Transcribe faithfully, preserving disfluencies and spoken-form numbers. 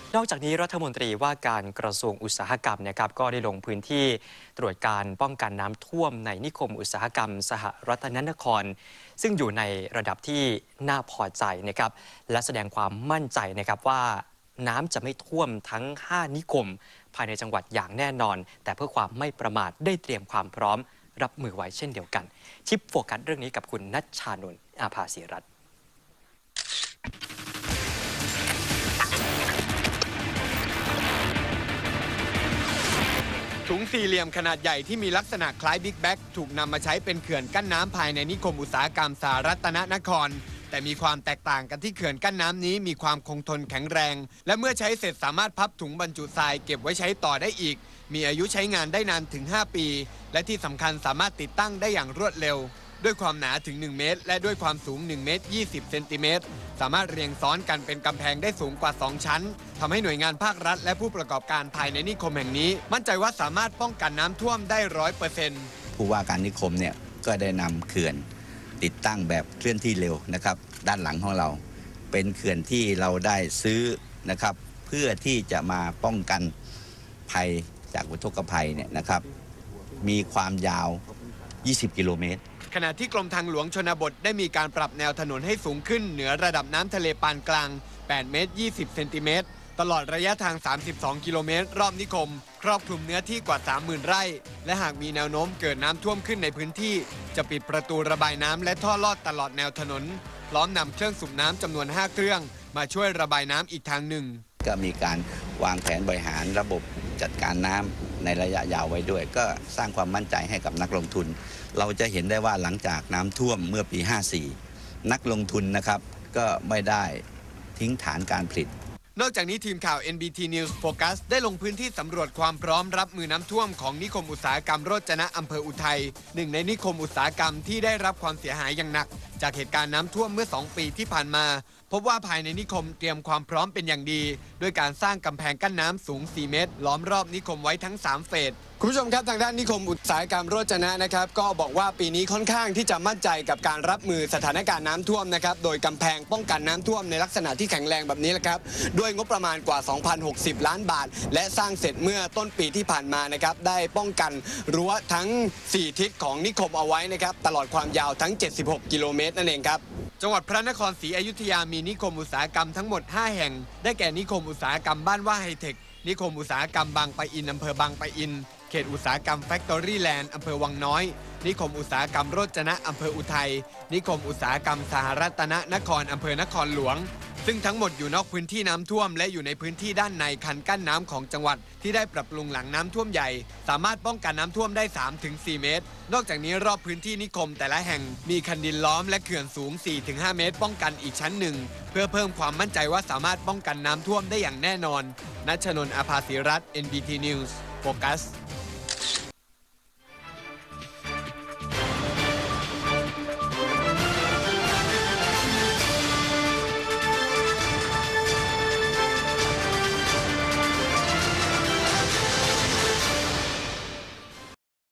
นอกจากนี้รัฐมนตรีว่าการกระทรวงอุตสาหกรรมนะครับก็ได้ลงพื้นที่ตรวจการป้องกันน้ำท่วมในนิคมอุตสาหกรรมสหรัฐนครซึ่งอยู่ในระดับที่น่าพอใจนะครับและแสดงความมั่นใจนะครับว่าน้ำจะไม่ท่วมทั้งห้านิคมภายในจังหวัดอย่างแน่นอนแต่เพื่อความไม่ประมาทได้เตรียมความพร้อมรับมือไว้เช่นเดียวกันชิปโฟกัสเรื่องนี้กับคุณนัชชานนท์อาภาศิรัตน์ถุงสี่เหลี่ยมขนาดใหญ่ที่มีลักษณะคล้ายบิ๊กแบ็กถูกนำมาใช้เป็นเขื่อนกั้นน้ำภายในนิคมอุตสาหกรรมสหรัฐนครแต่มีความแตกต่างกันที่เขื่อนกั้นน้ำนี้มีความคงทนแข็งแรงและเมื่อใช้เสร็จสามารถพับถุงบรรจุทรายเก็บไว้ใช้ต่อได้อีกมีอายุใช้งานได้นานถึงห้าปีและที่สำคัญสามารถติดตั้งได้อย่างรวดเร็วด้วยความหนาถึงหนึ่งเมตรและด้วยความสูงหนึ่งเมตรยี่สิบเซนติเมตรสามารถเรียงซ้อนกันเป็นกำแพงได้สูงกว่าสองชั้นทำให้หน่วยงานภาครัฐและผู้ประกอบการภายในนิคมแห่งนี้มั่นใจว่าสามารถป้องกันน้ำท่วมได้ร้อยเปอร์เซ็นต์ผู้ว่าการนิคมเนี่ยก็ได้นำเขื่อนติดตั้งแบบเคลื่อนที่เร็วนะครับด้านหลังของเราเป็นเขื่อนที่เราได้ซื้อนะครับเพื่อที่จะมาป้องกันภัยจากอุทกภัยเนี่ยนะครับมีความยาวยี่สิบกิโลเมตรขณะที่กรมทางหลวงชนบทได้มีการปรับแนวถนนให้สูงขึ้นเหนือระดับน้ำทะเลปานกลางแปดเมตรยี่สิบเซนติเมตรตลอดระยะทางสามสิบสองกิโลเมตรรอบนิคมครอบคลุมเนื้อที่กว่า สามหมื่น ไร่และหากมีแนวโน้มเกิดน้ำท่วมขึ้นในพื้นที่จะปิดประตูระบายน้ำและท่อลอดตลอดแนวถนนพร้อมนำเครื่องสูบน้ำจำนวนห้าเครื่องมาช่วยระบายน้ำอีกทางหนึ่งก็มีการวางแผนบริหารระบบจัดการน้ำในระยะยาวไว้ด้วยก็สร้างความมั่นใจให้กับนักลงทุนเราจะเห็นได้ว่าหลังจากน้ำท่วมเมื่อปีห้าสี่นักลงทุนนะครับก็ไม่ได้ทิ้งฐานการผลิตนอกจากนี้ทีมข่าว เอ็น บี ที News Focus ได้ลงพื้นที่สำรวจความพร้อมรับมือน้ำท่วมของนิคมอุตสาหกรรมโรจนะอำเภออุทัยหนึ่งในนิคมอุตสาหกรรมที่ได้รับความเสียหายอย่างหนักจากเหตุการณ์น้ำท่วมเมื่อสองปีที่ผ่านมาพบว่าภายในนิคมเตรียมความพร้อมเป็นอย่างดีด้วยการสร้างกำแพงกั้นน้ำสูงสี่เมตรล้อมรอบนิคมไว้ทั้งสามเฟสคุณผู้ชมครับทางด้านนิคมอุตสาหกรรมโรจนะนะครับก็บอกว่าปีนี้ค่อนข้างที่จะมั่นใจกับการรับมือสถานการณ์น้ำท่วมนะครับโดยกำแพงป้องกันน้ำท่วมในลักษณะที่แข็งแรงแบบนี้แหละครับด้วยงบประมาณกว่า สองพันหกสิบ ล้านบาทและสร้างเสร็จเมื่อต้นปีที่ผ่านมานะครับได้ป้องกันรั้วทั้งสี่ทิศของนิคมเอาไว้นะครับตลอดความยาวทั้งเจ็ดสิบหกกิโลเมตรนั่นเองครับจังหวัดพระนครศรีอยุธยามีนิคมอุตสาหกรรมทั้งหมดห้าแห่งได้แก่นิคมอุตสาหกรรมบ้านว่าไฮเทคนิคมอุตสาหกรรมบางปะอินอำเภอบางปะอินเขตอุตสาหกรรมแฟคทอรี่แลนด์อำเภอวังน้อยนิคมอุตสาหกรรมโรจนะอำเภออุทัยนิคมอุตสาหกรรมสหรัฐนครอำเภอนครหลวงซึ่งทั้งหมดอยู่นอกพื้นที่น้ำท่วมและอยู่ในพื้นที่ด้านในคันกั้นน้ำของจังหวัดที่ได้ปรับปรุงหลังน้ำท่วมใหญ่สามารถป้องกันน้ำท่วมได้ สามถึงสี่ เมตรนอกจากนี้รอบพื้นที่นิคมแต่ละแห่งมีคันดินล้อมและเขื่อนสูง สี่ถึงห้า เมตรป้องกันอีกชั้นหนึ่งเพื่อเพิ่มความมั่นใจว่าสามารถป้องกันน้ำท่วมได้อย่างแน่นอนณชนนท์ อาภาศิรัตน์ เอ็น บี ที News Focus